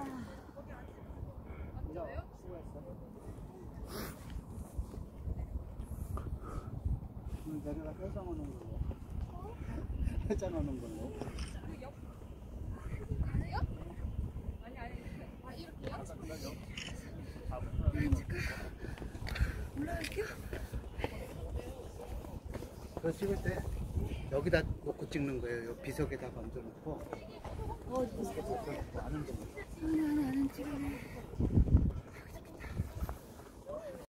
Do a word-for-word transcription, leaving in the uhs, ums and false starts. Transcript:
내려가 해장 오는 걸로. 해장 오는 걸로. 가세요? 아니 아니. 아 이렇게요? 올라갈게요. 그거 찍을 때 여기다 놓고 찍는 거예요. 요 비석에다 얹어놓고. 어, 무슨? 나는 좀. 아니 아니 안 찍어요.